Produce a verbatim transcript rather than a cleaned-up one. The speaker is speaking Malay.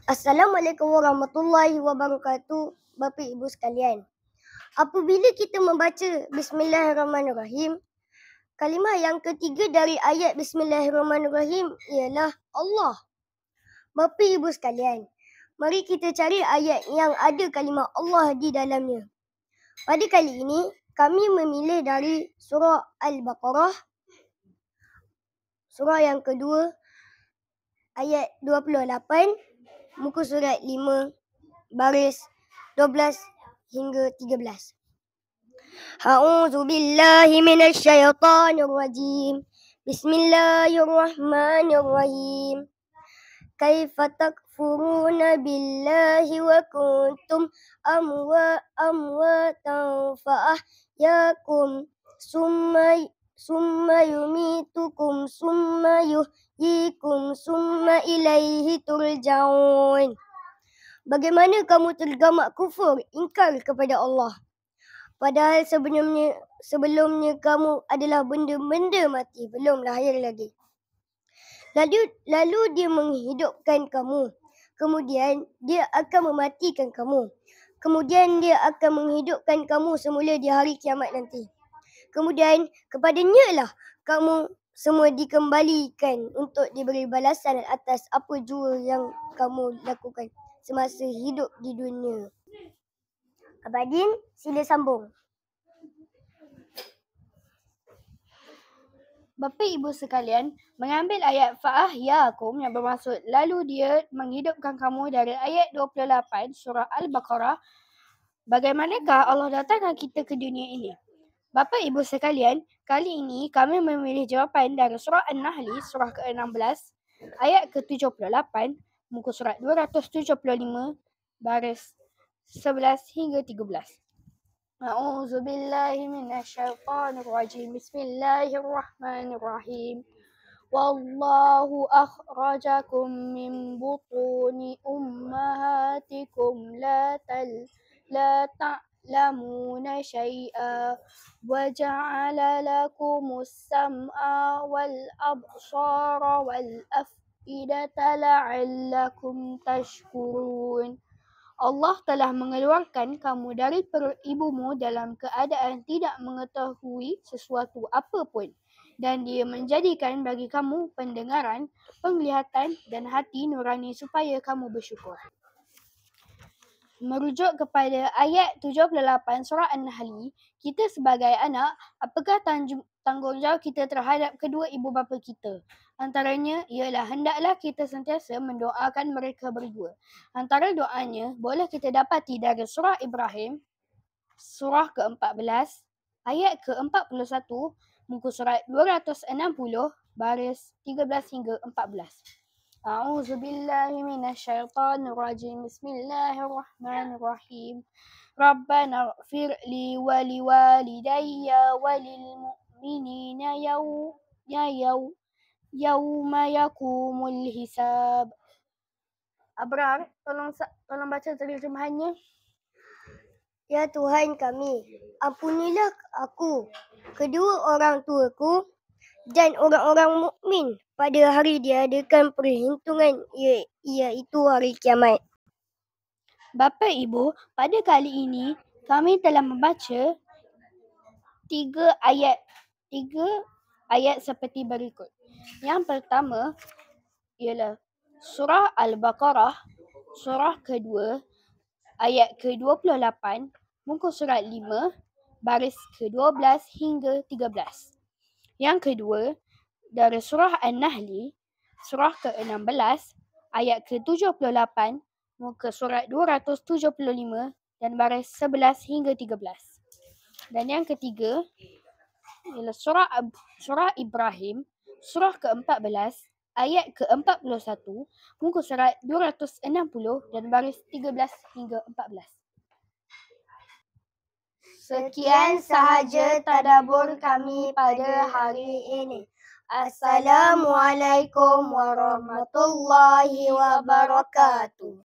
Assalamualaikum warahmatullahi wabarakatuh, Bapa Ibu sekalian. Apabila kita membaca Bismillahirrahmanirrahim, kalimah yang ketiga dari ayat Bismillahirrahmanirrahim ialah Allah. Bapa Ibu sekalian, mari kita cari ayat yang ada kalimah Allah di dalamnya. Pada kali ini, kami memilih dari surah Al-Baqarah, surah yang kedua, ayat dua puluh lapan, muka surat lima, baris dua belas hingga tiga belas. A'udzu billahi minasy syaithanir rajim. Bismillahirrahmanirrahim. Kaifa takfuruna billahi wa kuntum amwa amwatan fa ahyakum summa summa yumitukum summa yuhyikum summa ilaihi turja'un. Bagaimana kamu tergamak kufur, ingkar kepada Allah, padahal sebelumnya sebelumnya kamu adalah benda-benda mati, belum lahir lagi. Lalu lalu dia menghidupkan kamu, kemudian dia akan mematikan kamu, kemudian dia akan menghidupkan kamu semula di hari kiamat nanti. Kemudian kepadanya lah kamu semua dikembalikan untuk diberi balasan atas apa jua yang kamu lakukan semasa hidup di dunia. Abadin, sila sambung. Bapa Ibu sekalian, mengambil ayat fa'ahyakum yang bermaksud lalu dia menghidupkan kamu dari ayat dua puluh lapan surah Al-Baqarah. Bagaimanakah Allah datangkan kita ke dunia ini? Bapa Ibu sekalian, kali ini kami memilih jawapan dari surah An-Nahl surah ke enam belas ayat ke tujuh puluh lapan, muka surat dua ratus tujuh puluh lima, baris sebelas hingga tiga belas. A'udzu billahi minasyaitonir rajim. Bismillahirrahmanirrahim. Wallahu akhrajakum min butuni ummahatikum la tal la ta'lamuna syai'a wa ja'ala lakumus sam'a wal absara wal af'idata la'allakum tashkurun. Allah telah mengeluarkan kamu dari perut ibumu dalam keadaan tidak mengetahui sesuatu apapun, dan Dia menjadikan bagi kamu pendengaran, penglihatan dan hati nurani supaya kamu bersyukur. Merujuk kepada ayat tujuh puluh lapan surah An-Nahl, kita sebagai anak, apakah tanggungjawab kita terhadap kedua ibu bapa kita? Antaranya ialah hendaklah kita sentiasa mendoakan mereka berdua. Antara doanya boleh kita dapati dari surah Ibrahim, surah ke empat belas, ayat ke empat puluh satu, muka surat dua ratus enam puluh, baris tiga belas hingga empat belas. A'udzu billahi minasyaitonir rajim. Bismillahirrahmanirrahim. Rabbana ighfir li wa liwalidayya wa lil mu'minina yaw ya yaw yauma yakumul hisab. Abrar, tolong tolong baca terjemahannya. Ya Tuhan kami, ampunilah aku, kedua orang tuaku dan orang-orang mukmin pada hari diadakan perhitungan, iaitu hari kiamat. Bapa Ibu, pada kali ini kami telah membaca tiga ayat tiga ayat seperti berikut. Yang pertama ialah surah Al-Baqarah, surah kedua, ayat ke dua puluh lapan, muka surat lima, baris ke dua belas hingga tiga belas. Yang kedua, dari surah An-Nahl, surah ke enam belas, ayat ke tujuh puluh lapan, muka surat dua ratus tujuh puluh lima dan baris sebelas hingga tiga belas. Dan yang ketiga ialah surah surah Ibrahim, surah ke empat belas, ayat ke empat puluh satu, muka surat dua ratus enam puluh dan baris tiga belas hingga empat belas. Sekian sahaja tadabbur kami pada hari ini. Assalamualaikum warahmatullahi wabarakatuh.